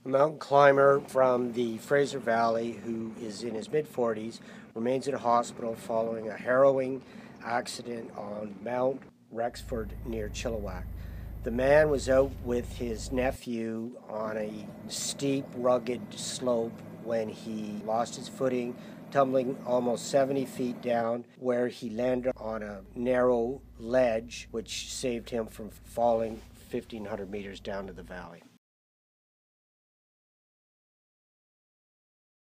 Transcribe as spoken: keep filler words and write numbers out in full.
A mountain climber from the Fraser Valley who is in his mid-forties remains in a hospital following a harrowing accident on Mount Rexford near Chilliwack. The man was out with his nephew on a steep, rugged slope when he lost his footing, tumbling almost seventy feet down, where he landed on a narrow ledge which saved him from falling fifteen hundred meters down to the valley.